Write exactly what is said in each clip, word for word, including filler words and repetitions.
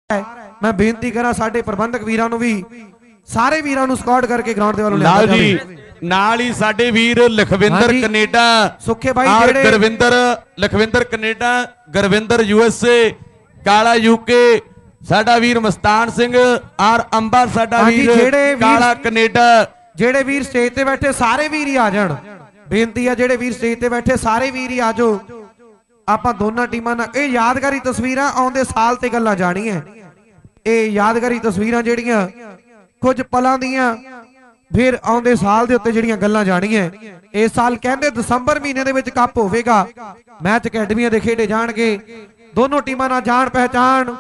है मैं बेनती करा साडे प्रबंधक वीरां नूं भी सारे वीरां नूं स्कॉट करके ग्राउंड दे वालों लाओ जी नाल ही साडे वीर लखविंदर कनेडा सुखे भाई और Gurvinder Lakhvinder Canada Gurvinder USA Kala UK साडा वीर मस्तान सिंह और अंबा साडा वीर काला कनेडा जेड़े वीर स्टेज ते बैठे सारे वीर ही आ जाण बेनती है जेड़े वीर स्टेज ते बैठे सारे वीर ही आ जाओ आपां दोनों टीमां नाल ये यादगारी तस्वीरां आउंदे साल ते गल्लां जाणीआं ये यादगारी तस्वीरां जेड़ियां कुछ पलां दियां फिर आउंदे साल दे उत्ते जेड़ियां गल्लां जाणीआं इस साल कहंदे दसंबर महीने दे विच कप होवेगा मैच अकैडमियां दे खेडे जाणगे दोनों टीमां नाल जान पहचान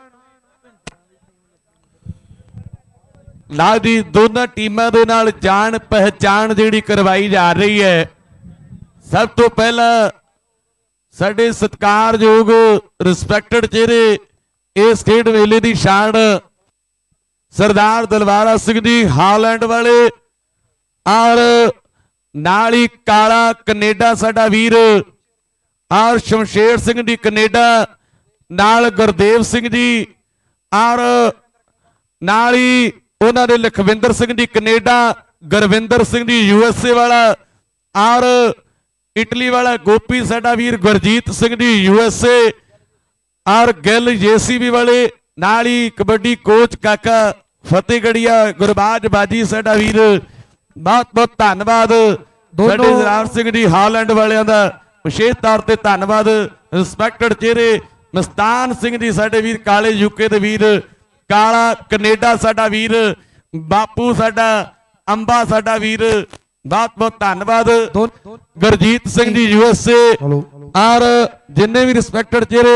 ला जी दोनों टीमां दे नाल जान पहचान जिहड़ी करवाई जा रही है। सब तो पहला साडे सत्कारयोग रिस्पैक्टेड चेहरे इस खेड मेले की शान सरदार दलवारा सिंह जी हालैंड वाले और नाल ही काला कनेडा साडा वीर और शमशेर सिंह जी कनेडा नाल गुरदेव सिंह जी और नाल ही उन्होंने लखविंदर सिंह जी कनेडा गुरविंदर सिंह जी यूएसए वाला और इटली वाला गोपी साडा वीर गुरजीत सिंह जी यूएसए और गिल जेसीबी वाले नाली कबड्डी कोच काका फतेहगढ़िया गुरबाज बाजी साडा वीर बहुत बहुत धन्यवाद जरार सिंह जी हालैंड वालियां दा विशेष तौर पर धन्यवाद रिस्पैक्टेड चेहरे मस्तान सिंह जी साडे वीर काले यूके दे वीर काला कनेडा साडा वीर बापू साडा अंबा साडा वीर बहुत बहुत धन्यवाद गुरजीत सिंह जी यूएसए और जिन्ने भी रिस्पैक्टेड चेहरे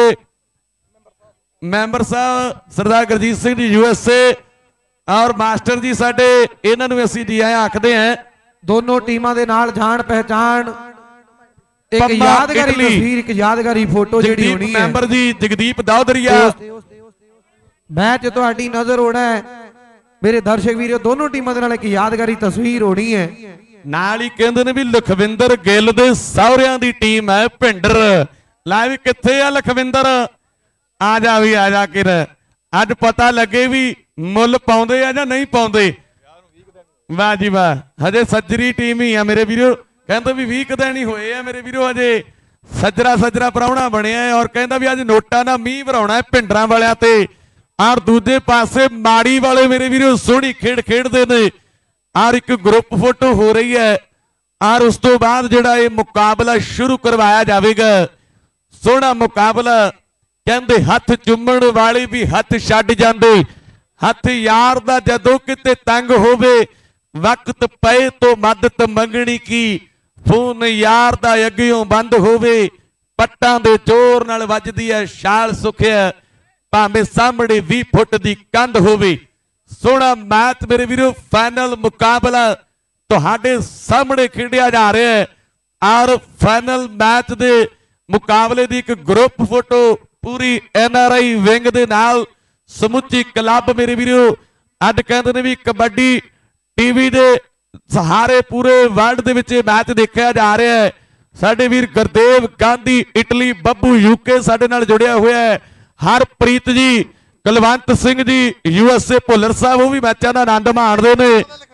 मैंबर साहब सरदार गुरजीत सिंह जी यूएसए और मास्टर जी साडे इन्हां नूं असीं जी आया आखदे हैं दोनों टीमां दे नाल जान पहचान एक यादगारी तस्वीर एक यादगारी फोटो जेड़ी होनी है मैंबर जी जगदीप दाऊदरिया मैच तुहाडी नजर होना है मेरे दर्शक वीरों दोनों टीमां दे नाल एक यादगारी तस्वीर होनी है नाल ही कहंदे ने भी लखविंदर गिल दे सौहरियां दी टीम है भिंडर ला भी कित्थे आ लखविंदर आ जा भी आ जा किर अज पता लगे भी मुल पाउंदे आ जां नहीं पाउंदे वाह जी वाह हजे सज्जरी टीम ही है मेरे वीरों कहंदे भी बीस दिन ही होए आ मेरे वीरों हजे सजरा सजरा प्राहुणा बनिया है और कहंदा भी अज नोटा ना मीह भराउणा है भिंडरां वालियां ते और दूजे पासे माड़ी वाले मेरे वीरों सोहनी खेड खेडदे ने और एक ग्रुप फोटो हो रही है और उस तो बाद जिहड़ा ये मुकाबला शुरू करवाया जाएगा सोहना मुकाबला कहंदे हथ चुम्मण वाले भी हथ छड्ड जांदे हथ यार दा जदों किते तंग होवे वक्त पए तो मदद मंगणी की फोन यार दा अगियों बंद होवे पट्टां दे जोर नाल वजदी है शाल सुखिया भावें सामने बीस फुट दी कंध होवे सोहना मैच मेरे वीरों फाइनल मुकाबला तुहाडे सामने खेडिया जा रहा है और फाइनल मैच दे मुकाबले दी एक ग्रुप फोटो पूरी एनआरआई विंग दे नाल समुची क्लब मेरे वीरों अज कहते ने भी कबड्डी टीवी दे सहारे पूरे वर्ल्ड दे विच मैच देखा जा रहा है साडे वीर गुरदेव गांधी इटली बब्बू यूके साडे नाल जुड़िया हुआ है हरप्रीत जी कुलवंत सिंह जी यूएसए भुल्लर साहब वो भी मैचों का आनंद माणदे ने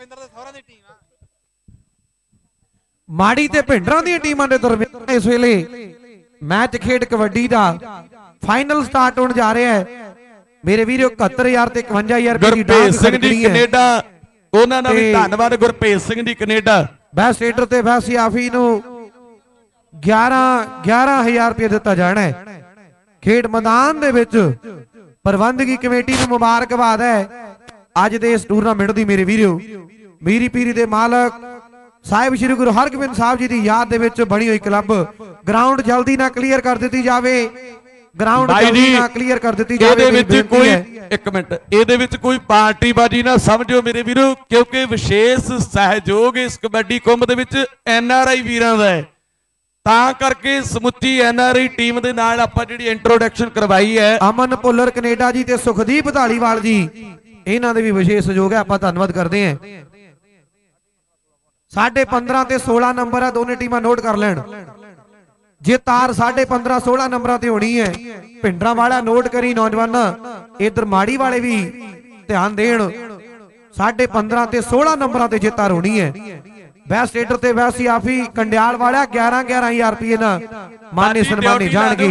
माड़ी ते भिंडरां दी टीमां दे दरमियान इस वेले मैच खेड कबड्डी दा फाइनल स्टार्ट होने जा रहा है मेरे वीरों इकहत्तर हजार ते इकवंजा हजार गुरभेज सिंह जी कनेडा उन्हां दा भी धन्नवाद Gurbhej Singh ji Canada best raider ते बेस्ट याफी नूं ग्यारह ग्यारह हजार रुपया दिता जाना है खेड मैदान दे विच प्रबंधकी कमेटी नूं मुबारकबाद है अज दे इस टूरनामेंट दी मेरे वीरों मीरी पीरी दे मालक साहिब श्री गुरु हरगोबिंद साहब जी की याद दे विच बनी हुई क्लब ग्राउंड जल्दी ना क्लीयर कर दी जाए ग्राउंड जल्दी ना क्लीयर कर दी जाए कोई एक मिनट इहदे विच कोई पार्टीबाजी ना समझो मेरे वीरों क्योंकि विशेष सहयोग इस कबड्डी कुंभ दे विच एनआरआई वीरां दा है तां करके समुची एनआरआई टीम दे नाल आपां जिहड़ी इंट्रोडक्शन करवाई है अमन भुल्लर कनेडा जी ते सुखदीप धालीवाल जी इन्हां दे भी विशेष सहयोग है आपां धन्नवाद करते हैं साढ़े पंद्रह ते सोलह नंबर है दोनों टीमां नोट कर लैण जे तार साढ़े पंद्रह सोलह नंबर ते होनी है भिंडरा वाला नोट करी नौजवान इधर माड़ी वाले भी ध्यान देन साढ़े पंद्रह ते सोलह नंबर ते जे तार होनी है बेस्ट रेडर ते वैसी आफी कंडियाल वाला ग्यारह ग्यारह हजार रुपये ना माने सन्माने जाणगे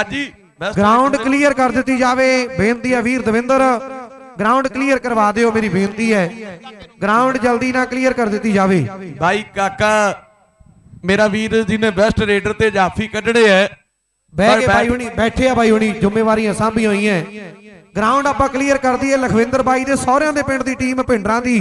ग्राउंड क्लियर कर दी जाए बेनती है वीर दविंदर ग्राउंड क्लियर करवा दियो मेरी बेनती है ग्राउंड जल्दी ना क्लियर कर दी जाए भाई काका मेरा वीर जी ने बेस्ट रेडर ते जाफी कढ़ने है बह के भाई हुणी बैठे आ भाई हुणी जिम्मेवारियां सांभी हुई हैं ग्राउंड आपां क्लियर कर दी है लखविंदर बाई दे सौहरियां दे पिंड दी टीम भिंडरां दी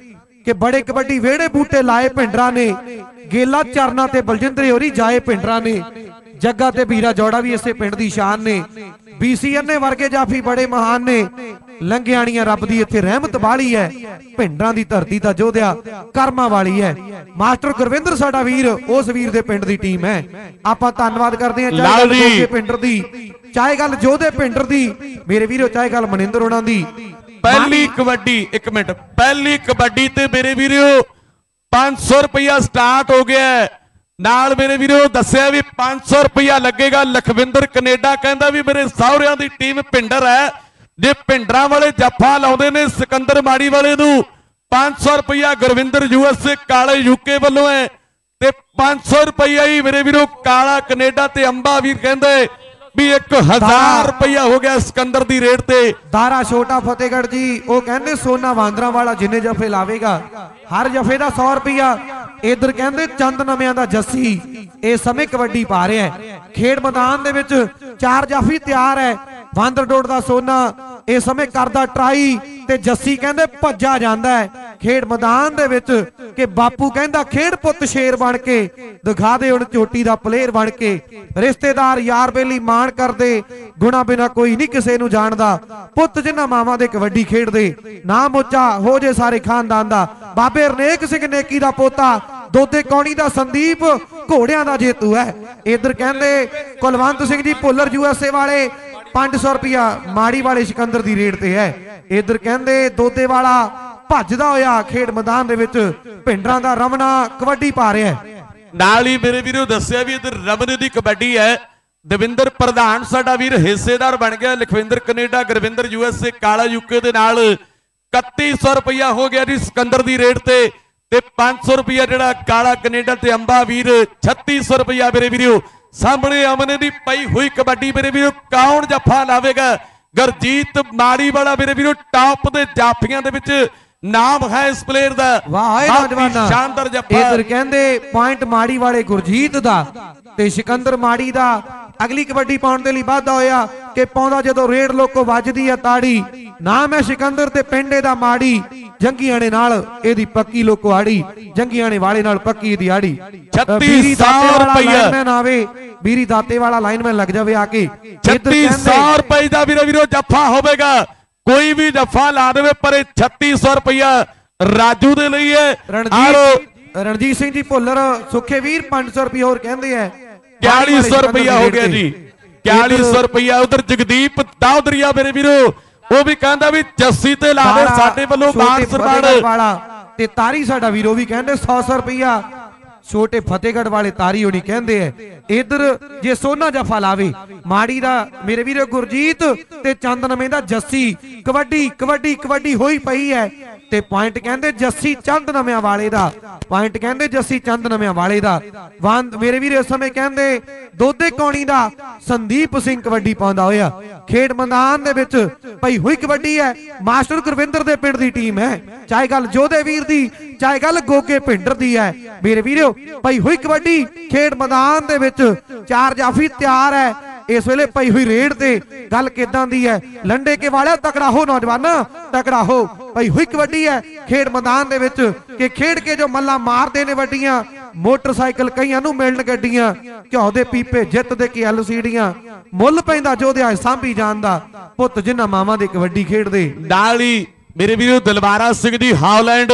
कि बड़े कबड्डी वेड़े बूटे लाए भिंडरां ने गेला चरना ते बलजिंदर होरी जाए भिंडरां ने जग्गा ते बीरा जौड़ा भी इसे पिंड दी शान ने बीसीएन ने वर्गे जाफी बड़े महान ने लंघियाणियां रब दी इत्थे रहमत वाली है भिंडरां दी धरती दा जोधिया कर्मा वाली है मास्टर गुरविंदर साडा वीर उस वीर दे पिंड दी टीम है आपां धन्नवाद करदे हां चाहे गल जोधे पिंडर दी चाहे गल जोधे पिंडर दी मेरे वीरो चाहे गल मनिंदर होना दी पहली कबड्डी एक मिनट पहली कबड्डी ते मेरे वीरो पांच सौ रुपया स्टार्ट हो गया है नाल मेरे वीरो दस्या भी पांच सौ रुपया लगेगा लखविंदर कनेडा कहंदा भी मेरे सौहरियां दी टीम भिंडर है जे भिंडरां वाले जफा लाउंदे ने सिकंदर माड़ी वाले नूं पांच सौ रुपया गुरविंदर यूएसए काले यूके वालों है ते पांच सौ रुपया ही मेरे वीरो काला कनेडा ते अंबा वीर कहंदे भी एक हजार रुपया हो गया सिकंदर दी रेट ते दारा छोटा फतेहगढ़ जी वो कहंदे सोना वांदरा वाला जिन्ने जफे लावेगा हर जफे का सौ रुपया इधर कहंदे चंद नमियां दा जस्सी इस समय कबड्डी पा रहा है खेड मैदान दे विच चार जाफी तैयार है वांदर डोड़ दा सोना इस समय करदा ट्राई ते जस्सी कहंदे भज्जा जांदा है खेड मैदान दे विच कि बापू कहंदा खेड पुੱਤ शेर बन के दिखा दे हुण चोटी दा प्लेयर बन के रिश्तेदार यार बेली मान करदे गुणा बिना कोई नहीं किसे नूं जाणदा पुੱਤ जिन्हां मावां दे कबड्डी खेडदे नाम ਉੱਚਾ हो जे सारे खानदान दा बाबे हरनेक सिंह नेकी दा पोता दोदे कौणी दा संदीप घोड़ियां दा जेतू है इधर कहंदे कुलवंत सिंह जी भुल्लर यूएसए वाले पांच सौ रुपया माड़ी वाले सिकंदर दी रेट ते है इधर कहंदे दोदे वाला भजदा होया खेड मैदान दे विच भिंडरां दा रमना कबड्डी पा रहा है नाल ही मेरे वीरों दस्सिया भी इधर रमने दी कबड्डी है दविंदर प्रधान साडा वीर हिस्सेदार बन गया Lakhwinder Canada Gurvinder USA Kala UK दे नाल इकतीस सौ रुपया हो गया जी सिकंदर दी रेट ते ते पांच सौ रुपया जिहड़ा काला कनेडा ते अंबा वीर छत्तीस सौ रुपया मेरे वीरों सामने अमने दी पई हुई कबड्डी मेरे वीरों कौन जफा लावेगा गुरजीत माड़ी वाला मेरे वीरों टॉप दे जाफियां दे विच नाम है इस प्लेयर दा वाह शानदार जफा इधर कहंदे पॉइंट माड़ी वाले गुरजीत दा ते सिकंदर माड़ी दा अगली कबड्डी पाउण दे लई वाधा होया कि पाउंदा जदों रेड लोको वजदी है ताड़ी नाम है सिकंदर ते पिंडे दा माड़ी जंगीआणे नाल एदी पक्की लोको आड़ी जंगीआणे वाले नाल पक्की दी आड़ी छत्तीस सौ रुपया लाइनमैन आवे बीरी दाते वाला लाइनमैन लग जावे आके छत्तीस सौ रुपए दा वीरो वीरो जफा होवेगा कोई भी जफा ला देवे पर छत्तीस सौ रुपया राजू दे लई है रणजीत रणजीत सिंह जी भुल्लर सुखे वीर पांच सौ रुपया और कहंदे है चालीस सौ रुपया हो गया जी चालीस सौ रुपया उधर जगदीप दाऊदरिया मेरे वीरो वो भी कहंदा भी जस्सी ते ला दे साडे वल्लों मान सरदार वाला ते तारी साडा वीरो भी कहंदे सौ सौ रुपया छोटे फतेहगढ़ वाले तारी होनी कहंदे है इधर जे सोना जफा लावे माड़ी दा मेरे वीरो गुरजीत ते चंद नवें दा जस्सी कबड्डी कबड्डी कबड्डी होई पई है ते पॉइंट कहंदे जस्सी चंद नव्या वाले दा पॉइंट कहंदे जस्सी चंद नव्या वाले दा वांद मेरे वीर इस समय कहंदे दोदे कौणी दा संदीप सिंह कबड्डी पाउंदा होया खेड मैदान दे विच पई हुई कबड्डी है मास्टर गुरविंदर दे पिंड दी टीम है चाहे गल जोधे वीर दी चाहे गल गोगे भिंडर दी है मेरे वीरो पई हुई कबड्डी खेड मैदान दे विच चार जाफी तैयार है इस वेले पई हुई रेड ते गल किदां दी है लंडे के वाले तकड़ा हो नौजवान तकड़ा हो पई हुई कबड्डी है खेड मैदान दे विच कि खेड के जो मल्ला मारदे ने वड्डियां मोटरसाइकिल कईयां नूं मिलण गड्डियां घ्यो दे पीपे जित दे के एलसीडियां मुੱਲ पैंदा जोधिया सांभी जांदा पुੱਤ जिन्हां मावां दे कबड्डी खेडदे नाल ही मेरे वीरो दिलबारा सिंह दी हालैंड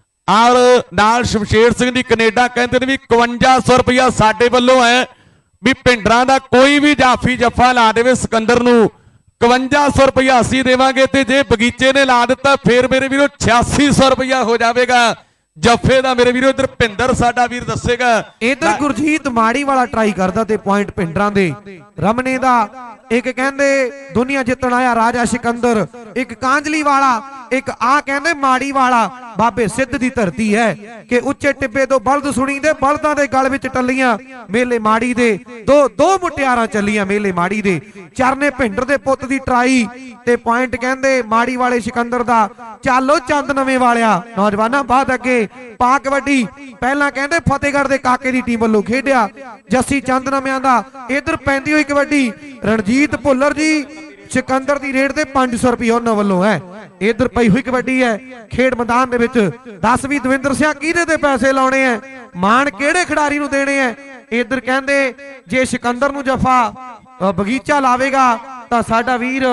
और नाल शमशेर सिंह दी कनेडा कहंदे ने भी इकवंजा सौ रुपया साडे वल्लों है भी भिंडरां दा कोई भी जाफी जफा ला देवे सिकंदर नूं इकवंजा सौ रुपया असी देवांगे ते जे बगीचे ने ला दिता फिर मेरे वीरो छियासी सौ रुपया हो जाएगा ਜੱਫੇ ਦਾ ਮੇਰੇ ਵੀਰੋ। ਇਧਰ ਭਿੰਦਰ ਸਾਡਾ ਵੀਰ ਦੱਸੇਗਾ। ਇਧਰ ਗੁਰਜੀਤ ਮਾੜੀ ਵਾਲਾ ਟਰਾਈ ਕਰਦਾ ਤੇ ਪੁਆਇੰਟ ਭਿੰਡਰਾਂ ਦੇ ਰਮਨੇ ਦਾ। ਇੱਕ ਕਹਿੰਦੇ ਦੁਨੀਆ ਜਿੱਤਣ ਆਇਆ ਰਾਜਾ ਸਿਕੰਦਰ, ਇੱਕ ਕਾਂਜਲੀ ਵਾਲਾ, ਇੱਕ ਆ ਕਹਿੰਦੇ ਮਾੜੀ ਵਾਲਾ। ਬਾਬੇ ਸਿੱਧ ਦੀ ਧਰਤੀ ਹੈ ਕਿ ਉੱਚੇ ਟਿੱਬੇ ਤੋਂ ਬਲਦ ਸੁਣੀ ਦੇ, ਬਲਦਾਂ ਦੇ ਗਲ ਵਿੱਚ ਟੱਲੀਆਂ ਮੇਲੇ ਮਾੜੀ ਦੇ। ਦੋ ਦੋ ਮੁਟਿਆਰਾਂ ਚੱਲੀਆਂ ਮੇਲੇ ਮਾੜੀ ਦੇ। ਚਰਨੇ ਭਿੰਡਰ ਦੇ ਪੁੱਤ ਦੀ ਟਰਾਈ ਤੇ ਪੁਆਇੰਟ ਕਹਿੰਦੇ ਮਾੜੀ ਵਾਲੇ ਸਿਕੰਦਰ ਦਾ। ਚਾਲੋ ਚੰਦ ਨਵੇਂ ਵਾਲਿਆ ਨੌਜਵਾਨਾਂ ਬਾਅਦ ਅੱਗੇ ਪਾ ਕਬੱਡੀ। ਪਹਿਲਾਂ ਕਹਿੰਦੇ ਫਤਿਹਗੜ੍ਹ ਦੇ ਕਾਕੇ ਦੀ ਟੀਮ ਵੱਲੋਂ ਖੇਡਿਆ ਜੱਸੀ ਚੰਦ ਨਵਿਆਂ ਦਾ। ਇਧਰ ਪੈਂਦੀ ਹੋਈ ਕਬੱਡੀ ਰਣਜੀਤ ਭੁੱਲਰ ਜੀ ਸਿਕੰਦਰ ਦੀ ਰੇਡ ਤੇ ਪੰਜ ਸੌ ਰੁਪਏ ਉਹਨਾਂ ਵੱਲੋਂ ਹੈ। ਇਧਰ ਪਈ ਹੋਈ ਕਬੱਡੀ ਹੈ ਖੇਡ ਮੈਦਾਨ ਦੇ ਵਿੱਚ। ਦਸ ਵੀ ਦਵਿੰਦਰ ਸਿੰਘ ਕਿਹਦੇ ਤੇ ਪੈਸੇ ਲਾਉਣੇ ਆ, ਮਾਣ ਕਿਹੜੇ ਖਿਡਾਰੀ ਨੂੰ ਦੇਣੇ ਆ। ਇਧਰ ਕਹਿੰਦੇ ਜੇ ਸਿਕੰਦਰ ਨੂੰ ਜਫਾ ਬਗੀਚਾ ਲਾਵੇਗਾ ਤਾਂ ਸਾਡਾ ਵੀਰ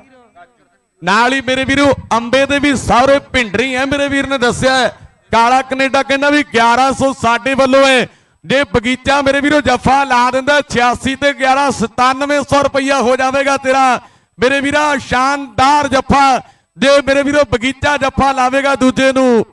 ਨਾਲ ਹੀ ਮੇਰੇ ਵੀਰੋ ਅੰਬੇ ਦੇ ਵੀ ਸਾਰੇ ਭਿੰਡਰੀ ਹੈ। ਮੇਰੇ ਵੀਰ ਨੇ ਦੱਸਿਆ ਕਾਲਾ ਕੈਨੇਡਾ ਕਹਿੰਦਾ ਵੀ ਗਿਆਰਾਂ ਸੌ ਸਾਡੇ ਵੱਲੋਂ ਹੈ। ਜੇ ਬਗੀਚਾ ਮੇਰੇ ਵੀਰੋ ਜੱਫਾ ਲਾ ਦਿੰਦਾ ਛਿਆਸੀ ਤੇ ਗਿਆਰਾਂ ਸਤਾਨਵੇਂ ਸੌ ਰੁਪਇਆ ਹੋ ਜਾਵੇਗਾ ਤੇਰਾ ਮੇਰੇ ਵੀਰਾ। ਸ਼ਾਨਦਾਰ ਜੱਫਾ ਜੇ ਮੇਰੇ ਵੀਰੋ ਬਗੀਚਾ ਜੱਫਾ ਲਾਵੇਗਾ ਦੂਜੇ ਨੂੰ।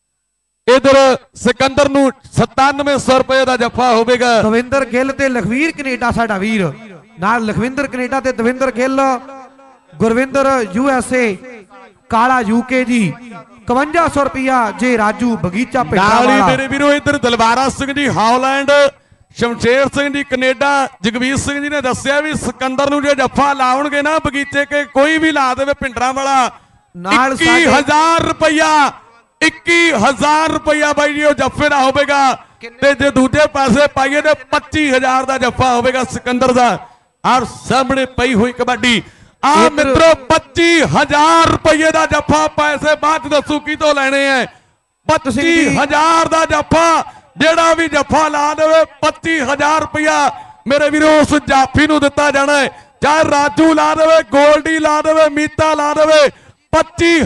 ਇਧਰ ਸਿਕੰਦਰ ਨੂੰ ਸਤਾਨਵੇਂ ਸੌ ਰੁਪਏ ਦਾ ਜੱਫਾ ਹੋਵੇਗਾ। ਦਵਿੰਦਰ ਗਿੱਲ ਤੇ ਲਖਵੀਰ ਕੈਨੇਡਾ ਸਾਡਾ ਵੀਰ ਨਾਲ। ਲਖਵਿੰਦਰ ਕੈਨੇਡਾ ਤੇ Davinder Gill. Gurwinder U S A, Kala UK ਜੀ ਇਕਵੰਜਾ ਸੌ ਰੁਪਇਆ ਜੇ ਰਾਜੂ ਬਗੀਚਾ ਨਾਲ ਹੀ ਮੇਰੇ ਵੀਰੋ। ਇਧਰ ਦਲਬਾਰਾ ਸਿੰਘ ਜੀ ਹਾਲੈਂਡ, ਸ਼ਮਸ਼ੇਰ ਸਿੰਘ ਜੀ ਕੈਨੇਡਾ, ਜਗਵੀਰ ਸਿੰਘ ਜੀ ਨੇ ਦੱਸਿਆ ਵੀ ਸਿਕੰਦਰ ਨੂੰ ਜੇ ਜੱਫਾ ਲਾਉਣਗੇ ਨਾ ਬਗੀਚੇ ਕੇ ਕੋਈ ਵੀ ਲਾ ਦੇਵੇ ਭਿੰਡਰਾਂ ਵਾਲਾ ਨਾਲ ਇੱਕੀ ਹਜ਼ਾਰ ਰੁਪਇਆ ਇੱਕੀ ਹਜ਼ਾਰ ਰੁਪਇਆ ਬਾਈ ਜੀ ਉਹ ਜੱਫੇ ਦਾ ਹੋਵੇਗਾ। ਤੇ ਜੇ ਦੂਜੇ ਪਾਸੇ ਪਾਈਏ ਤੇ ਪੱਚੀ ਹਜ਼ਾਰ ਦਾ ਜੱਫਾ ਹੋਵੇਗਾ ਸਿਕੰਦਰ ਦਾ। ਔਰ ਸਾਹਮਣੇ ਪਈ ਹੋਈ ਕਬੱਡੀ ਆ ਮਿੱਤਰੋ ਪੱਚੀ ਹਜ਼ਾਰ ਰੁਪਏ ਦਾ ਜੱਫਾ। ਪੈਸੇ ਬਾਅਦ ਦੱਸੂ ਕੀ ਤੋਂ ਲੈਣੇ ਆ। ਪੱਚੀ ਹਜ਼ਾਰ ਦਾ ਜੱਫਾ ਜਿਹੜਾ ਵੀ ਜੱਫਾ ਲਾ ਦੇਵੇ ਪੱਚੀ ਹਜ਼ਾਰ ਰੁਪਇਆ ਮੇਰੇ ਵੀਰੋ ਉਸ ਜਾਫੀ ਨੂੰ ਦਿੱਤਾ ਜਾਣਾ ਹੈ। ਚਾਹੇ ਰਾਜੂ ਲਾ ਦੇਵੇ, ਗੋਲਡੀ ਲਾ ਦੇਵੇ, ਮੀਤਾ ਲਾ ਦੇਵੇ, ਪੱਚੀ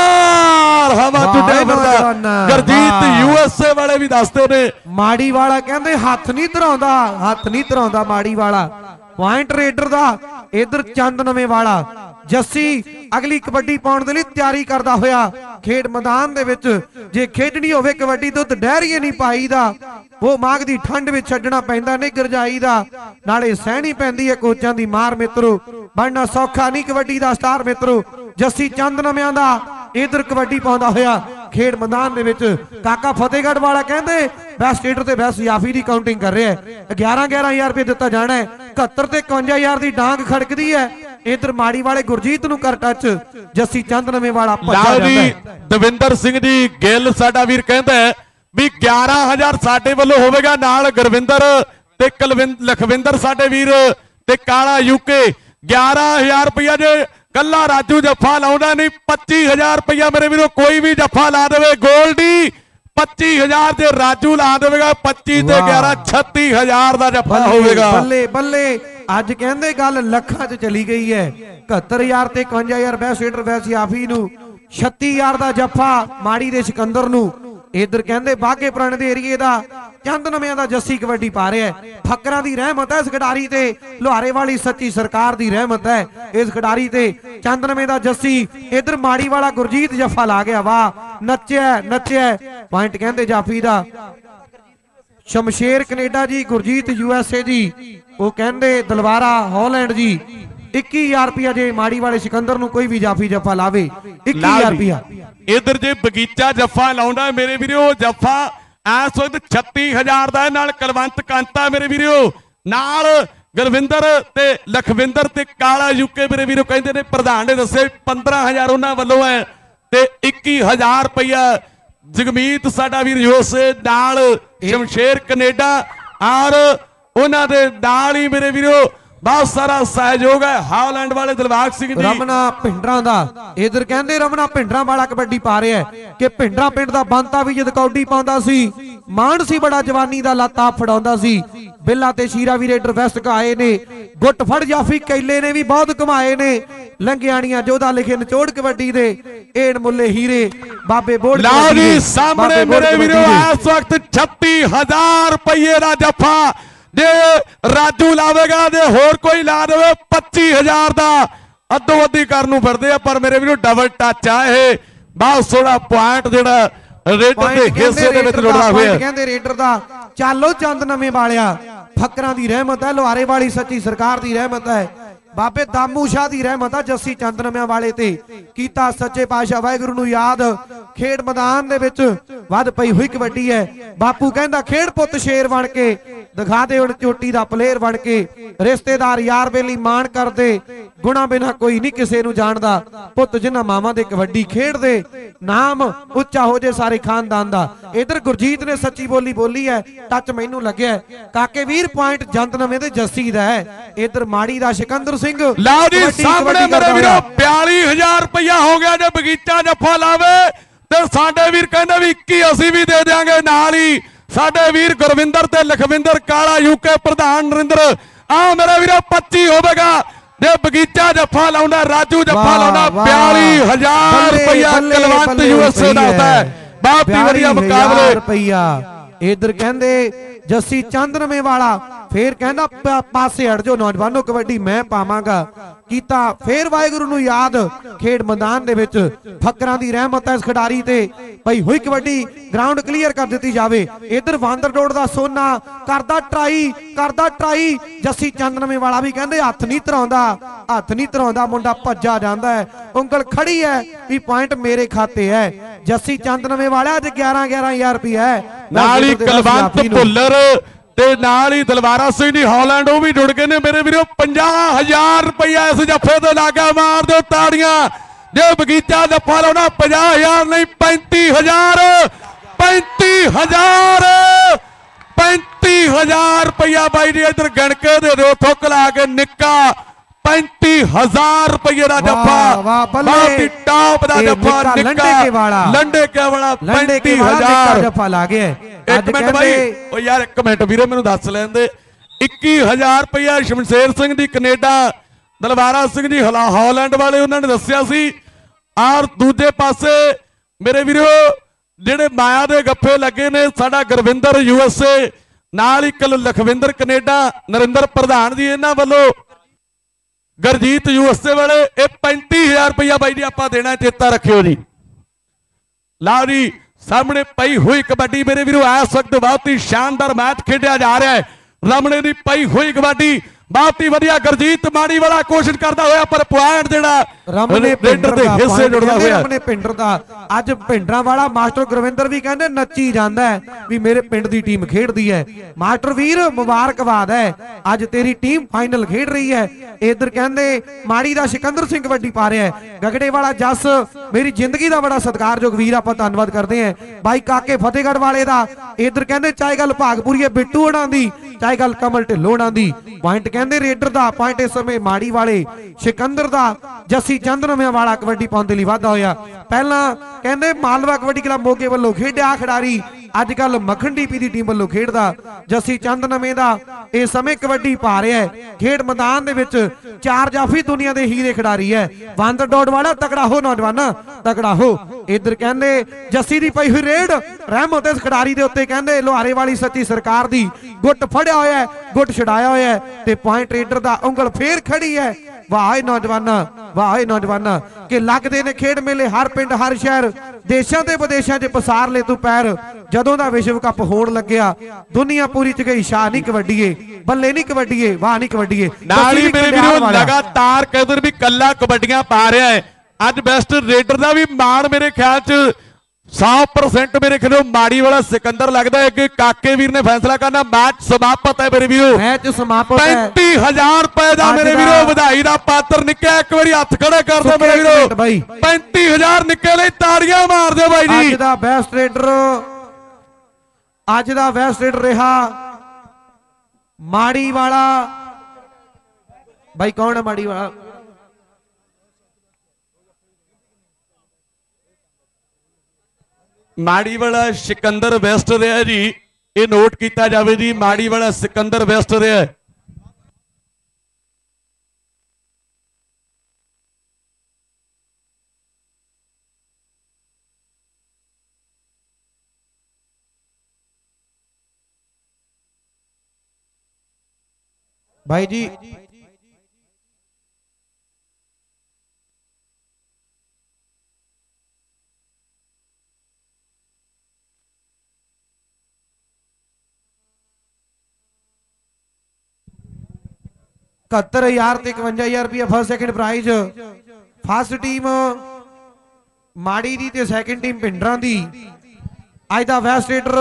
ਹਜ਼ਾਰ ਹਵਾ ਚੁੱਟਿਆ ਫਿਰਦਾ। ਗੁਰਜੀਤ ਯੂ ਐਸ ਏ ਵਾਲੇ ਵੀ ਦੱਸਦੇ ਨੇ ਮਾੜੀ ਵਾਲਾ ਕਹਿੰਦੇ ਹੱਥ ਨਹੀਂ ਧਰਾਉਂਦਾ, ਹੱਥ ਨਹੀਂ ਧਰਾਉਂਦਾ ਮਾੜੀ ਵਾਲਾ। ਪੁਆਇੰਟ ਰੇਡਰ ਦਾ ਇਧਰ ਚੰਦ ਨਵੇਂ ਵਾਲਾ। ਜੱਸੀ ਅਗਲੀ ਕਬੱਡੀ ਪਾਉਣ ਦੇ ਲਈ ਤਿਆਰੀ ਕਰਦਾ ਹੋਇਆ ਖੇਡ ਮੈਦਾਨ ਦੇ ਵਿੱਚ। ਜੇ ਖੇਡਣੀ ਹੋਵੇ ਕਬੱਡੀ ਦੁੱਧ ਡਹਿਰੀਏ ਨਹੀਂ ਪਾਈਦਾ, ਉਹ ਮਾਘ ਦੀ ਠੰਡ ਵਿੱਚ ਛੱਡਣਾ ਪੈਂਦਾ ਨਿੱਘਰ ਜਾਈਦਾ। ਨਾਲੇ ਸਹਿਣੀ ਪੈਂਦੀ ਹੈ ਕੋਚਾਂ ਦੀ ਮਾਰ ਮਿੱਤਰੋ। ਬਣਨਾ ਸੌਖਾ ਨਹੀਂ ਕਬੱਡੀ ਦਾ ਸਟਾਰ ਮਿੱਤਰੋ। ਜੱਸੀ ਚੰਦ ਨਵਿਆਂ ਦਾ ਇਧਰ ਕਬੱਡੀ ਪਾਉਂਦਾ ਹੋਇਆ ਖੇਡ ਮੈਦਾਨ ਦੇ ਵਿੱਚ। ਕਾਕਾ ਫਤਿਹਗੜ੍ਹ ਵਾਲਾ ਕਹਿੰਦੇ ਬੈਸਟ ਰੇਡਰ ਤੇ ਬੈਸਟ ਯਾਫੀ ਦੀ ਕਾਊਂਟਿੰਗ ਕਰ ਰਿਹਾ ਹੈ। ਗਿਆਰਾਂ ਗਿਆਰਾਂ ਹਜ਼ਾਰ ਰੁਪਏ ਦਿੱਤਾ ਜਾਣਾ ਹੈ। ਇਕਹੱਤਰ ਤੇ ਇਕਵੰਜਾ ਹਜ਼ਾਰ ਦੀ ਡਾਂਗ ਖੜਕਦੀ ਹੈ। ਇਧਰ ਮਾੜੀ ਵਾਲੇ ਗੁਰਜੀਤ ਨੂੰ ਕਰ ਟੱਚ ਜੱਸੀ ਚੰਦ ਨਵੇਂ ਵਾਲਾ ਭੱਜਾ ਜਾਂਦਾ ਹੈ। ਦਵਿੰਦਰ ਸਿੰਘ ਜੀ ਗਿੱਲ ਸਾਡਾ ਵੀਰ ਕਹਿੰਦਾ ਵੀ ਗਿਆਰਾਂ ਹਜ਼ਾਰ ਸਾਡੇ ਵੱਲੋਂ ਹੋਵੇਗਾ। ਨਾਲ ਗੁਰਵਿੰਦਰ ਤੇ ਲਖਵਿੰਦਰ ਸਾਡੇ ਵੀਰ ਤੇ ਕਾਲਾ ਯੂਕੇ ਗਿਆਰਾਂ ਹਜ਼ਾਰ ਰੁਪਇਆ ਜੇ ਕੱਲਾ ਰਾਜੂ ਜੱਫਾ ਲਾਉਂਦਾ ਨਹੀਂ ਪੱਚੀ ਹਜ਼ਾਰ ਰੁਪਇਆ ਮੇਰੇ ਵੀਰੋ ਕੋਈ ਵੀ ਜੱਫਾ ਲਾ ਦੇਵੇ। ਗੋਲਡੀ ਪੱਚੀ ਹਜ਼ਾਰ ਜੇ ਰਾਜੂ ਲਾ ਦੇਵੇਗਾ ਪੱਚੀ ਤੇ ਗਿਆਰਾਂ ਛੱਤੀ ਹਜ਼ਾਰ ਦਾ ਜੱਫਾ ਹੋਵੇਗਾ। ਬੱਲੇ ਬੱਲੇ ਅੱਜ ਕਹਿੰਦੇ ਗੱਲ ਲੱਖਾਂ 'ਚ ਚਲੀ ਗਈ ਹੈ। ਇਕਹੱਤਰ ਹਜ਼ਾਰ ਤੇ ਇਕਵੰਜਾ ਹਜ਼ਾਰ ਬੈਸਟ ਰੇਡਰ ਬੈਸਟ ਯਾਫੀ ਨੂੰ, ਛੱਤੀ ਹਜ਼ਾਰ ਦਾ ਜੱਫਾ ਮਾੜੀ ਦੇ ਸਿਕੰਦਰ ਨੂੰ। ਇਧਰ ਕਹਿੰਦੇ ਬਾਗੇ ਪੁਰਾਣੇ ਦੇ ਏਰੀਏ ਦਾ ਚੰਦ ਨਵਿਆਂ ਦਾ ਜੱਸੀ ਕਬੱਡੀ ਪਾ ਰਿਹਾ ਹੈ। ਫੱਕਰਾਂ ਦੀ ਰਹਿਮਤ ਹੈ ਇਸ ਖਿਡਾਰੀ ਤੇ, ਲੁਹਾਰੇ ਵਾਲੀ ਸੱਚੀ ਸਰਕਾਰ ਦੀ ਰਹਿਮਤ ਹੈ ਇਸ ਖਿਡਾਰੀ ਤੇ। ਚੰਦ ਨਵੇਂ ਦਾ ਜੱਸੀ ਇਧਰ ਮਾੜੀ ਵਾਲਾ ਗੁਰਜੀਤ ਜੱਫਾ ਲਾ ਗਿਆ। ਵਾਹ ਨੱਚਿਆ ਨੱਚਿਆ। ਪੁਆਇੰਟ ਕਹਿੰਦੇ ਜਾਫੀ ਦਾ। ਸ਼ਮਸ਼ੇਰ ਕੈਨੇਡਾ ਜੀ, ਗੁਰਜੀਤ ਯੂ ਐਸ ਏ ਜੀ, ਉਹ ਕਹਿੰਦੇ ਦਲਵਾਰਾ ਹਾਲੈਂਡ ਜੀ ਇੱਕੀ ਹਜ਼ਾਰ ਰੁਪਇਆ ਜੇ ਮਾੜੀ ਵਾਲੇ ਸਿਕੰਦਰ ਨੂੰ ਕੋਈ ਵੀ ਜਾਫੀ ਜੱਫਾ ਲਾਵੇ ਇੱਕੀ ਹਜ਼ਾਰ ਰੁਪਇਆ। ਇਧਰ ਜੇ ਬਗੀਚਾ ਜੱਫਾ ਲਾਉਂਦਾ ਮੇਰੇ ਵੀਰੋ ਜੱਫਾ ਐਸ ਵਕਤ ਛੱਤੀ ਹਜ਼ਾਰ ਦਾ। ਨਾਲ ਕਲਵੰਤ ਕਾਂਤਾ ਮੇਰੇ ਵੀਰੋ, ਨਾਲ ਗੁਰਵਿੰਦਰ ਤੇ ਲਖਵਿੰਦਰ ਤੇ ਕਾਲਾ ਯੂਕੇ ਮੇਰੇ ਵੀਰੋ ਕਹਿੰਦੇ ਨੇ ਪ੍ਰਧਾਨ ਨੇ ਦੱਸੇ ਪੰਦਰਾਂ ਹਜ਼ਾਰ ਉਹਨਾਂ ਵੱਲੋਂ ਹੈ ਤੇ ਇੱਕੀ ਹਜ਼ਾਰ ਰੁਪਇਆ ਜਗਮੀਤ ਸਾਡਾ ਵੀਰ ਯੂਐਸਏ ਨਾਲ ਸ਼ਮਸ਼ੇਰ ਕੈਨੇਡਾ ਔਰ ਉਹਨਾਂ ਦੇ ਨਾਲ ਹੀ ਮੇਰੇ ਵੀਰੋ ਬਹੁਤ ਸਾਰਾ ਸਹਿਯੋਗ ਹੈ ਹਾਲੈਂਡ ਵਾਲੇ ਦਿਲਬਾਗ ਸਿੰਘ ਜੀ। ਰਮਨਾ ਭਿੰਡਰਾਂ ਦਾ ਇਧਰ ਕਹਿੰਦੇ ਰਮਨਾ ਭਿੰਡਰਾਂ ਵਾਲਾ ਕਬੱਡੀ ਪਾ ਰਿਹਾ ਕਿ ਭਿੰਡਰਾਂ ਪਿੰਡ ਦਾ ਬੰਤਾ ਵੀ ਜਦ ਕੌਡੀ ਪਾਉਂਦਾ ਸੀ ਮਾਣ ਸੀ ਬੜਾ ਜਵਾਨੀ ਦਾ ਲਾਤਾ ਫੜਾਉਂਦਾ ਸੀ। ਬਿੱਲਾ ਤੇ ਸ਼ੀਰਾ ਵੀ ਰੇਡਰ ਵੈਸਟ ਕਾਏ ਨੇ, ਗੁੱਟ ਫੜ ਜਾਫੀ ਕੈਲੇ ਨੇ ਵੀ ਬਹੁਤ ਕਮਾਏ ਨੇ। ਲੰਗਿਆਣੀਆਂ ਜੋਧਾ ਲਿਖੇ ਨਿਚੋੜ ਕਬੱਡੀ ਦੇ ਏਨ ਮੁੱਲੇ ਹੀਰੇ ਬਾਬੇ ਬੋੜ ਲਓ ਜੀ ਸਾਹਮਣੇ ਮੇਰੇ ਵੀਰੋ ਇਸ ਵਕਤ ਛੱਤੀ ਹਜ਼ਾਰ ਰੁਪਏ ਦਾ ਜੱਫਾ ਜੇ ਰਾਜੂ ਲਾਵੇਗਾ ਜੇ ਹੋਰ ਕੋਈ ਲਾ ਦੇਵੇ ਪੱਚੀ ਹਜ਼ਾਰ ਦਾ ਅੱਧੋ ਅੱਧੀ ਕਰਨ ਨੂੰ ਫਿਰਦੇ ਆ। ਪਰ ਮੇਰੇ ਵੀਰੋ ਡਬਲ ਟੱਚ ਆ ਇਹ ਬਹੁਤ ਸੋਹਣਾ ਪੁਆਇੰਟ ਜਿਹੜਾ ਰੇਡਰ ਦੇ ਹਿੱਸੇ ਦੇ ਵਿੱਚ ਜੁੜਦਾ ਹੋਇਆ ਕਹਿੰਦੇ ਰੇਡਰ ਦਾ ਚਾਲੋ ਚੰਦ ਨਵੇਂ ਵਾਲਿਆ ਫਕਰਾਂ ਦੀ ਰਹਿਮਤ ਹੈ, ਲੋਹਾਰੇ ਵਾਲੀ ਸੱਚੀ ਸਰਕਾਰ ਦੀ ਰਹਿਮਤ ਹੈ, ਬਾਬੇ ਦਾਮੂ ਸ਼ਾਹ ਦੀ ਰਹਿਮਤ ਆ ਜੱਸੀ ਚੰਦ ਨਵਿਆਂ ਵਾਲੇ ਤੇ ਕੀਤਾ ਸੱਚੇ ਪਾਤਸ਼ਾਹ ਵਾਹਿਗੁਰੂ ਨੂੰ ਯਾਦ। ਖੇਡ ਮੈਦਾਨ ਦੇ ਵਿੱਚ ਵੱਧ ਪਈ ਹੋਈ ਕਬੱਡੀ ਹੈ। ਬਾਪੂ ਕਹਿੰਦਾ ਖੇਡ ਪੁੱਤ ਸ਼ੇਰ ਬਣ ਕੇ ਦਿਖਾ ਦੇ ਹੁਣ ਚੋਟੀ ਦਾ ਪਲੇਅਰ ਬਣ ਕੇ, ਰਿਸ਼ਤੇਦਾਰ ਯਾਰ ਬੇਲੀ ਮਾਣ ਕਰਦੇ, ਗੁਣਾ ਬਿਨਾ ਕੋਈ ਨਹੀਂ ਕਿਸੇ ਨੂੰ ਜਾਣਦਾ, ਪੁੱਤ ਜਿਨ੍ਹਾਂ ਮਾਵਾਂ ਦੇ ਕਬੱਡੀ ਖੇਡਦੇ ਨਾਮ ਉੱਚਾ ਹੋ ਜੇ ਸਾਰੇ ਖਾਨਦਾਨ ਦਾ। ਇਧਰ ਗੁਰਜੀਤ ਨੇ ਸੱਚੀ ਬੋਲੀ ਬੋਲੀ ਹੈ, ਟੱਚ ਮੈਨੂੰ ਲੱਗਿਆ ਕਾਕੇ ਵੀਰ ਪੁਆਇੰਟ ਜੰਤ ਨਵੇਂ ਦੇ ਜੱਸੀ ਦਾ ਹੈ। ਇਧਰ ਮਾੜੀ ਦਾ ਸਿਕੰਦਰ ਸਿੰਘ ਲਓ ਜੀ ਸਾਹਮਣੇ ਮੇਰੇ ਵੀਰੋ ਬਿਆਲੀ ਹਜ਼ਾਰ ਰੁਪਇਆ ਹੋ ਗਿਆ ਜੇ ਬਗੀਚਾ ਜੱਫਾ ਲਾਵੇ ਤੇ ਸਾਡੇ ਵੀਰ ਕਹਿੰਦੇ ਵੀ ਇੱਕੀ ਅਸੀਂ ਵੀ ਦੇ ਦਿਆਂਗੇ। ਨਾਲ ਹੀ ਸਾਡੇ ਵੀਰ ਗੁਰਵਿੰਦਰ ਤੇ ਲਖਵਿੰਦਰ ਕਾਲਾ ਯੂਕੇ ਪ੍ਰਧਾਨ ਨਰਿੰਦਰ ਆ ਮੇਰੇ ਵੀਰੋ ਪੱਚੀ ਹੋਵੇਗਾ ਜੇ ਬਗੀਚਾ ਜੱਫਾ ਲਾਉਂਦਾ, ਰਾਜੂ ਜੱਫਾ ਲਾਉਂਦਾ ਬਿਆਲੀ ਹਜ਼ਾਰ ਰੁਪਇਆ ਕਲਵੰਤ ਯੂਐਸਏ ਦਾ ਹੁੰਦਾ ਹੈ। ਬਹੁਤ ਹੀ ਵਧੀਆ ਮੁਕਾਬਲੇ ਰੁਪਇਆ। ਇਧਰ ਕਹਿੰਦੇ ਜੱਸੀ ਚੰਦ ਨਵੇਂ ਵਾਲਾ ਫੇਰ ਕਹਿੰਦਾ ਪਾਸੇ ਹਟ ਜਾਓ ਨੌਜਵਾਨੋ ਕਬੱਡੀ ਮੈਂ ਪਾਵਾਂਗਾ। ਕੀਤਾ ਫੇਰ ਵਾਹਿਗੁਰੂ ਨੂੰ ਯਾਦ ਖੇਡ ਮੈਦਾਨ ਦੇ ਵਿੱਚ ਫਕਰਾਂ ਦੀ ਰਹਿਮਤ ਹੈ ਇਸ ਖਿਡਾਰੀ ਤੇ ਭਈ ਹੋਈ ਕਬੱਡੀ ਗਰਾਊਂਡ ਕਲੀਅਰ ਕਰ ਦਿੱਤੀ ਜਾਵੇ। ਇਧਰ ਵਾਂਦਰ ਰੋਡ ਦਾ ਸੋਨਾ ਕਰਦਾ ਟਰਾਈ ਕਰਦਾ ਟਰਾਈ ਜੱਸੀ ਚੰਦ ਨਵੇਂ ਵਾਲਾ ਵੀ ਕਹਿੰਦੇ ਹੱਥ ਨਹੀਂ ਧਰਾਉਂਦਾ ਹੱਥ ਨਹੀਂ ਧਰਾਉਂਦਾ ਮੁੰਡਾ ਭੱਜਾ ਜਾਂਦਾ ਹੈ, ਉਂਗਲ ਖੜੀ ਹੈ ਵੀ ਪੁਆਇੰਟ ਮੇਰੇ ਖਾਤੇ ਹੈ। ਜੱਸੀ ਚੰਦ ਨਵੇਂ ਵਾਲਾ ਅੱਜ ਗਿਆਰਾਂ ਗਿਆਰਾਂ ਹਜ਼ਾਰ ਰੁਪਇਆ ਹੈ। ਨਾਲ ਹੀ ਕਲਵੰਤ ਭੁੱਲਰ ਤੇ ਨਾਲ ਹੀ ਦਲਵਾਰਾ ਸਿੰਘ ਦੀ ਹਾਲੈਂਡ ਉਹ ਵੀ ਜੁੜ ਗਏ ਨੇ ਮੇਰੇ ਵੀਰੋ। ਪੰਜਾਹ ਹਜ਼ਾਰ ਰੁਪਇਆ ਇਸ ਜੱਫੇ ਤੇ ਲਾਗਾ ਮਾਰ ਦਿਓ ਤਾੜੀਆਂ ਜੇ ਬਗੀਚਾ ਜੱਫਾ ਲਾਉਣਾ। ਪੰਜਾਹ ਹਜ਼ਾਰ ਨਹੀਂ ਪੈਂਤੀ ਹਜ਼ਾਰ ਪੈਂਤੀ ਹਜ਼ਾਰ ਪੈਂਤੀ ਹਜ਼ਾਰ ਰੁਪਇਆ ਬਾਈ ਜੀ ਇੱਧਰ ਗਣ ਕੇ ਦੇ ਦਿਓ ਥੁੱਕ ਲਾ ਕੇ ਨਿੱਕਾ ਪੈਂਤੀ ਹਜ਼ਾਰ ਰੁਪਏ ਦਾ ਜੱਫਾ ਬਹੁਤ ਹੀ ਟੌਪ ਦਾ ਜੱਫਾ ਨਿੱਕਾ ਲੰਡੇ ਕੇ ਵਾਲਾ ਪੈਂਤੀ ਹਜ਼ਾਰ ਜੱਫਾ ਲਾ ਗਿਆ। ਇੱਕ ਮਿੰਟ ਬਾਈ ਓ ਯਾਰ ਇੱਕ ਮਿੰਟ ਵੀਰੇ ਮੈਨੂੰ ਦੱਸ ਲੈਂਦੇ ਇੱਕੀ ਹਜ਼ਾਰ ਰੁਪਇਆ ਸ਼ਮਸ਼ੇਰ ਸਿੰਘ ਦੀ ਕੈਨੇਡਾ, ਦਲਵਾਰਾ ਸਿੰਘ ਜੀ ਹਾਲੈਂਡ ਵਾਲੇ ਉਹਨਾਂ ਨੇ ਦੱਸਿਆ ਸੀ। ਔਰ ਦੂਜੇ ਪਾਸੇ ਮੇਰੇ ਵੀਰੋ ਜਿਹੜੇ ਮਾਇਆ ਦੇ ਗੱਫੇ ਲੱਗੇ ਨੇ ਸਾਡਾ ਗੁਰਵਿੰਦਰ ਯੂਐਸਏ, ਨਾਲ ਹੀ ਲਖਵਿੰਦਰ ਕੈਨੇਡਾ, ਨਰਿੰਦਰ ਪ੍ਰਧਾਨ ਜੀ ਇਹਨਾਂ ਵੱਲੋਂ ਗੁਰਜੀਤ ਯੂਐਸਏ ਵਾਲੇ ਇਹ ਪੈਂਤੀ ਹਜ਼ਾਰ ਰੁਪਇਆ ਬਾਈ ਜੀ ਆਪਾਂ ਦੇਣਾ ਚੇਤਾ ਰੱਖਿਓ ਜੀ। ਲਓ ਜੀ ਸਾਹਮਣੇ ਪਈ ਹੋਈ ਕਬੱਡੀ ਮੇਰੇ ਵੀਰੋ ਇਸ ਵਕਤ ਬਹੁਤ ਹੀ ਸ਼ਾਨਦਾਰ ਮੈਚ ਖੇਡਿਆ ਜਾ ਰਿਹਾ ਹੈ। ਰਮਣੇ ਦੀ ਪਈ ਹੋਈ ਕਬੱਡੀ ਬਹੁਤ ਹੀ ਵਧੀਆ ਗੁਰਜੀਤ ਮਾੜੀ ਵਾਲਾ ਕੋਸ਼ਿਸ਼ ਕਰਦਾ ਹੋਇਆ ਪਰ ਪੁਆਇੰਟ ਜਿਹੜਾ ਰਮਨੇ ਪਿੰਡਰ ਦੇ ਹਿੱਸੇ ਜੁੜਦਾ ਹੋਇਆ। ਰਮਨੇ ਪਿੰਡਰ ਦਾ ਅੱਜ ਪਿੰਡਰਾਂ ਵਾਲਾ ਮਾਸਟਰ ਗੁਰਵਿੰਦਰ ਵੀ ਕਹਿੰਦੇ ਨੱਚੀ ਜਾਂਦਾ ਹੈ ਵੀ ਮੇਰੇ ਪਿੰਡ ਦੀ ਟੀਮ ਖੇਡਦੀ ਹੈ। ਮਾਸਟਰ ਵੀਰ ਮੁਬਾਰਕਬਾਦ ਹੈ ਅੱਜ ਤੇਰੀ ਟੀਮ ਫਾਈਨਲ ਖੇਡ ਰਹੀ ਹੈ। ਇਧਰ ਕਹਿੰਦੇ ਮਾੜੀ ਦਾ ਸਿਕੰਦਰ ਸਿੰਘ ਕਬੱਡੀ ਪਾ ਰਿਹਾ ਹੈ। ਗਗੜੇ ਵਾਲਾ ਜੱਸ ਮੇਰੀ ਜ਼ਿੰਦਗੀ ਦਾ ਬੜਾ ਸਤਿਕਾਰਯੋਗ ਵੀਰ ਆਪਾਂ ਧੰਨਵਾਦ ਕਰਦੇ ਹਾਂ ਬਾਈ ਕਾਕੇ ਫਤਿਹਗੜ੍ਹ ਵਾਲੇ ਦਾ। ਇਧਰ ਕਹਿੰਦੇ ਚਾਹੇ ਗੱਲ ਭਾਗਪੁਰੀਏ ਬਿੱਟੂ ਹੋਣਾ ਦੀ ਚਾਹੇ ਗੱਲ ਕਮਲ ਢਿੱਲੋਂ ਹੋਣਾ ਦੀ ਪੁਆਇੰਟ ਕਹਿੰਦੇ ਰੇਡਰ ਦਾ ਪੁਆਇੰਟ ਇਸ ਸਮੇਂ ਮਾੜੀ ਵਾਲੇ ਸਿਕੰਦਰ ਦਾ ਜੱਸੀ ਚੰਦ ਨਵਿਆਂ ਵਾਲਾ ਕਬੱਡੀ ਪਾਉਣ ਦੇ ਲਈ ਵਾਧਾ ਹੋਇਆ। ਪਹਿਲਾਂ ਕਹਿੰਦੇ ਮਾਲਵਾ ਕਬੱਡੀ ਕਲੱਬ ਮੋਗੇ ਵੱਲੋਂ ਖੇਡਿਆ ਖਿਡਾਰੀ ਅੱਜ ਕੱਲ ਮੱਖਣ ਡੀਪੀ ਦੀ ਟੀਮ ਵੱਲੋਂ ਖੇਡਦਾ ਜੱਸੀ ਚੰਦ ਨਵੇਂ ਦਾ ਇਸ ਸਮੇਂ ਕਬੱਡੀ ਪਾ ਰਿਹਾ ਹੈ। ਖੇਡ ਮੈਦਾਨ ਦੇ ਵਿੱਚ ਚਾਰ ਜਾਫੀ ਦੁਨੀਆ ਦੇ ਹੀਰੇ ਖਿਡਾਰੀ ਹੈ। ਵਾਂਦਰ ਡੋਡ ਵਾਲਾ ਤਕੜਾ ਹੋ ਨੌਜਵਾਨਾ ਤਕੜਾ ਹੋ। ਇਧਰ ਕਹਿੰਦੇ ਜੱਸੀ ਦੀ ਪਈ ਹੋਈ ਰੇਡ ਰਹਿਮਤ ਇਸ ਖਿਡਾਰੀ ਦੇ ਉੱਤੇ ਕਹਿੰਦੇ ਲੋਹਾਰੇ ਵਾਲੀ ਸੱਚੀ ਸਰਕਾਰ ਦੀ ਗੁੱਟ ਫੜਿਆ ਹੋਇਆ ਗੁੱਟ ਛਡਾਇਆ ਹੋਇਆ ਤੇ ਪੁਆਇੰਟ ਰੇਡਰ ਦਾ ਉਂਗਲ ਫੇਰ ਖੜੀ ਹੈ। ਵਾਹ ਨੌਜਵਾਨਾ ਵਾਹ ਨੌਜਵਾਨਾ ਕਿ ਲੱਗਦੇ ਨੇ ਖੇਡ ਮੇਲੇ ਹਰ ਪਿੰਡ ਹਰ ਸ਼ਹਿਰ ਦੇਸ਼ਾਂ ਤੇ ਵਿਦੇਸ਼ਾਂ 'ਚ ਪਸਾਰ ਲੈ ਤੂੰ ਪੈਰ। ਜਦੋਂ ਦਾ ਵਿਸ਼ਵ ਕੱਪ ਹੋਣ ਲੱਗਿਆ ਦੁਨੀਆ ਪੂਰੀ 'ਚ ਗਈ ਸ਼ਾਹ ਨਹੀਂ ਕਬੱਡੀਏ ਬੱਲੇ ਨਹੀਂ ਕਬੱਡੀਏ ਵਾਹ ਨਹੀਂ ਕਬੱਡੀਏ। ਨਾਲ ਹੀ ਮੇਰੇ ਵੀਰੋ ਲਗਾਤਾਰ ਕਦਰ ਵੀ ਕੱਲਾ ਕਬੱਡੀਆਂ ਪਾ ਰਿਹਾ ਹੈ। ਅੱਜ ਬੈਸਟ ਰੇਡਰ ਦਾ ਵੀ ਮਾਣ ਮੇਰੇ ਖਿਆਲ 'ਚ ਸੌ ਪਰਸੈਂਟ ਮੇਰੇ ਖਿਆਲ ਮਾੜੀ ਵਾਲਾ ਸਿਕੰਦਰ ਲੱਗਦਾ ਹੈ ਕਿ ਕਾਕੇ ਵੀਰ ਨੇ ਫੈਸਲਾ ਕਰਨਾ ਮੈਚ ਸਮਾਪਤ ਹੈ ਮੇਰੇ ਵੀਰੋ ਮੈਚ ਸਮਾਪਤ ਹੈ। ਪੈਂਤੀ ਹਜ਼ਾਰ ਰੁਪਏ ਦਾ ਮੇਰੇ ਵੀਰੋ ਵਧਾਈ ਦਾ ਪਾਤਰ ਨਿੱਕਾ ਇੱਕ ਵਾਰੀ ਹੱਥ ਖੜੇ ਕਰ ਦਿਓ ਮੇਰੇ ਵੀਰੋ। ਪੈਂਤੀ ਹਜ਼ਾਰ ਨਿੱਕੇ ਲਈ ਤਾੜੀਆਂ ਮਾਰ ਦਿਓ ਬਾਈ ਜੀ। ਅੱਜ ਦਾ ਬੈਸਟ ਰੇਡਰ ਅੱਜ ਦਾ ਬੈਸਟ ਰੇਡਰ ਰਿਹਾ ਮਾੜੀ ਵਾਲਾ ਬਾਈ ਕੌਣ ਹੈ ਮਾੜੀ ਵਾਲਾ ਮਾੜੀ ਵਾਲਾ ਸਿਕੰਦਰ ਵੈਸਟ ਰਿਹਾ ਜੀ ਇਹ ਨੋਟ ਕੀਤਾ ਜਾਵੇ ਜੀ ਮਾੜੀ ਵਾਲਾ ਸਿਕੰਦਰ ਵੈਸਟ ਰਿਹਾ। भाई जी इकहत्तर हजार ते इकवंजा हजार रुपया first second prize. First team माड़ी दी ते सैकेंड टीम भिंडरां दी। अज दा वैस्ट रेडर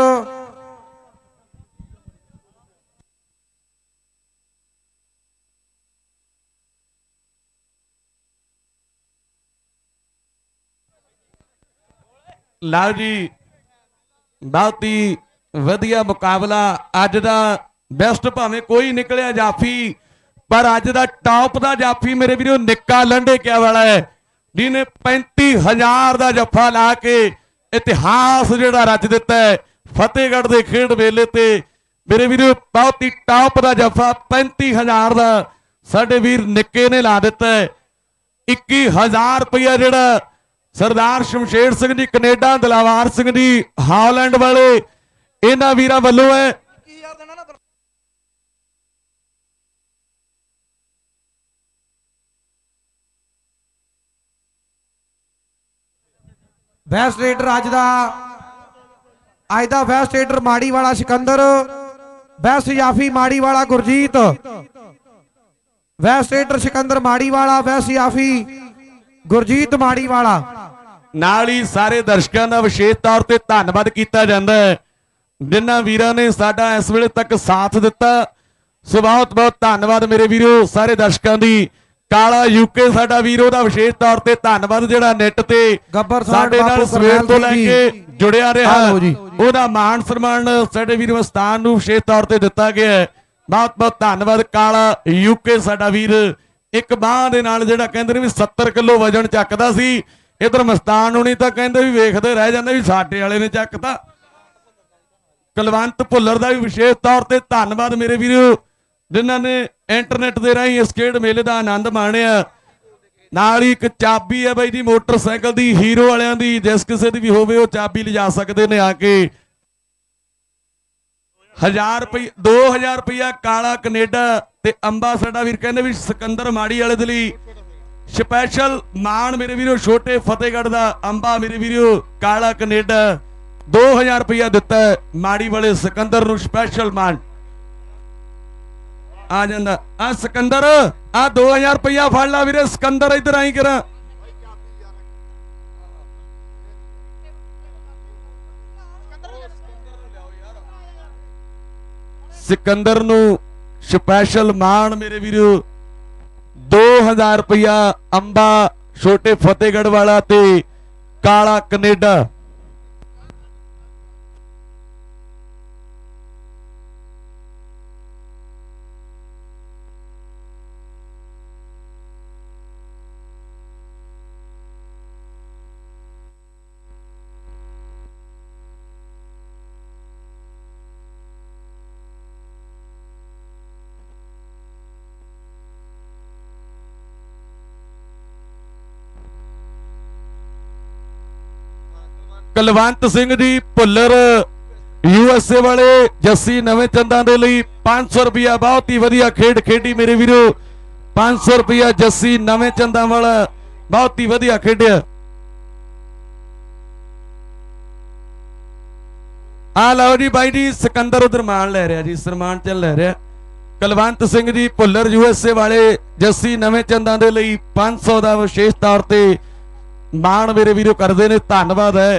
ਲਓ ਜੀ बहुत ही वधिया मुकाबला अज दा। बेस्ट भावें कोई निकलिया जाफी, पर अज दा टॉप दा जाफी मेरे वीरों निक्का लंडेकिया वाला है, जिन्हें पैंती हजार का जफा ला के इतिहास जिहड़ा रच दिता है फतेहगढ़ के खेड मेले ते। मेरे वीरों बहुत ही टॉप का जफा पैंती हजार का साडे वीर निक्के ने ला दिता है। इक्की हजार रुपया जिहड़ा सरदार शमशेर सिंह जी कनेडा, दिलावार सिंह जी हालैंड वाले, इन्हां वीरां वल्लों है। वैस्ट रेडर अज दा अज दा वैस्ट रेडर माड़ी वाला सिकंदर, वैस्ट याफी माड़ी वाला गुरजीत। वैस्ट रेडर सिकंदर माड़ी वाला, वैस्ट याफी गुरजीत माड़ी वाला। नाल ही सारे दर्शकों का विशेष तौर पर धन्यवाद किया जाता है जिन्हां वीरां ने साडा इस वेले तक साथ दिता। सो बहुत बहुत धन्यवाद मेरे वीरों सारे दर्शकों की। काला यूके साडा वीरों का विशेष तौर पर धन्यवाद जिहड़ा नेट ते गब्बर साडे नाल सवेर तो लैके जुड़िया रहा, उहदा मान सम्मान साडे वीर मस्तान नूं विशेष तौर पर दिता गया है। बहुत बहुत धन्यवाद काला यूके साडा वीर। एक बांह दे नाल जिहड़ा कहंदे ने भी सत्तर किलो वजन चकदा सी, इधर मस्तान होनी तो कहते भी वेखते रह जाते भी साडे वाले ने चकता। कुलवंत भुल्लर का भी विशेष तौर पर धन्यवाद मेरे वीरों जिन्हों ने इंटरनेट के राही इस खेड मेले का आनंद माणिया। नाल ही एक चाबी है बाई जी मोटरसाइकिल की हीरो वालियां दी, जिस किसी की भी होवे वो चाबी लिजा सकते ने आके। हजार रुपये दो हजार रुपया काला कनेडा ते अंबा साडा वीर कहने भी सिकंदर माड़ी वाले दे लई स्पैशल मान मेरे वीरों। छोटे फतेहगढ़ का अंबा मेरे वीरों काला कनेडा दो हजार रुपया दिता है माड़ी वाले सिकंदर नूं स्पैशल मान आ जांदा। आ सिकंदर आ दो हजार रुपया फड़ ला वीरे। सिकंदर इधर आई करा। सिकंदर नूं स्पैशल मान मेरे वीरों दो हजार रुपया अंबा छोटे फतेहगढ़ वाला ते काला कनेडा। कुलवंत सिंह जी भुल्लर यूएसए वाले जस्सी नवे चंदा दे लई पांच सौ रुपया बहुत ही वधिया खेड खेडी मेरे वीरों। पांच सौ रुपया जस्सी नवे चंदा वाला बहुत ही वधिया खेडिया। आ लो जी बाई जी सिकंदर उधर मान ले रहा जी, सरमान चल ले रहा। कुलवंत सिंह जी भुल्लर यूएसए वाले जस्सी नवे चंदा दे लई पांच सौ का विशेष तौर पर मान मेरे वीरों करते हैं। धन्यवाद है।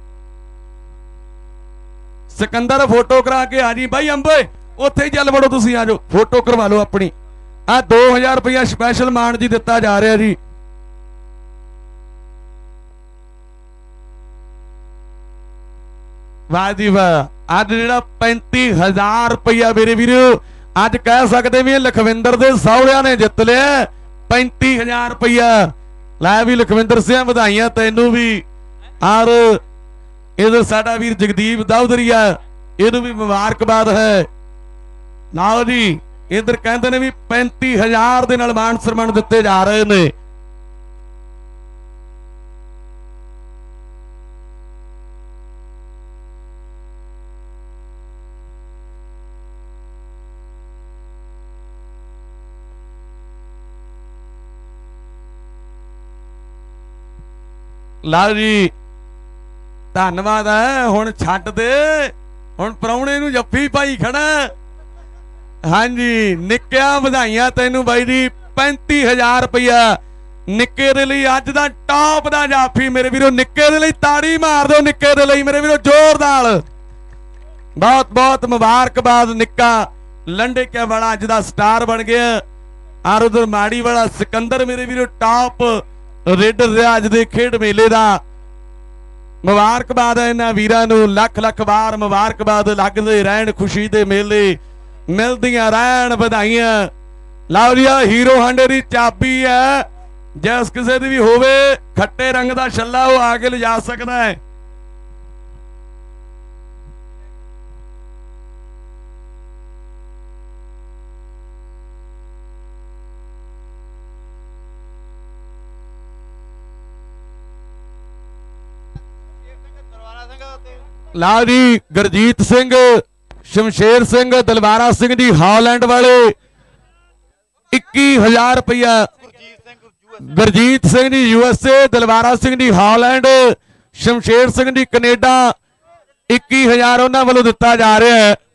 सिकंदर फोटो करा के आ जी भाई अंबे उत्थे ही चल वड़ो, तुसीं आ जाओ फोटो करवा लो अपनी। आ दो हजार रुपया स्पैशल मान जी दिता जा रहा जी। वाह जी वाह। अज जिहड़ा पैंती हजार रुपया मेरे वीरों अज कह सकते भी लखविंदर दे सौहरिया ने जित लिया पैंती हजार रुपया। लै भी लखविंदर सिंह बधाइयां तैनू भी। और इधर साडा वीर जगदीप दाऊदरिया इनू भी मुबारकबाद है। नाओ जी इधर कहते ने भी पैंती हजार दे नाल मान सम्मान दिते जा रहे ने। लाओ जी धन्यवाद है। हुण छड्ड दे, हुण प्राहुणे नूं जफ्फी पाई खड़ा। हाँ जी निक्किया ਵਧਾਈਆਂ ਤੈਨੂੰ ਬਾਈ जी पैंती हज़ार रुपया निक्के दे लई अज दा टॉप दा जाफी मेरे वीरो निक्के दे लई ताड़ी मार दो निक्के दे लई मेरे वीरो जोर नाल बहुत बहुत मुबारकबाद निक्का लंडे क्या वाला अज दा स्टार बन गया और उधर माड़ी वाला सिकंदर मेरे वीरो टॉप रेडर रहा अज दे खेड मेले दा मुबारकबाद है इन्हां वीरां नूं लख लख बार मुबारकबाद लगदे रहण खुशी दे मेले मिलदियां रहण ਵਧਾਈਆਂ ਲਓ ਜੀ हीरो हांडे दी चाबी है जिस किसी दी भी होवे खट्टे रंग दा छल्ला वो आके ले जा सकदा है ਲਓ ਜੀ ਗੁਰਜੀਤ ਸਿੰਘ शमशेर सिंह दलवारा सिंह जी हॉलैंड वाले इक्की हजार रुपया Gurjeet Singh ji USA Dalwara Singh ji Holland Shamsher Singh ji Canada इक्की हजार उन्होंने वालों दिता जा रहा है।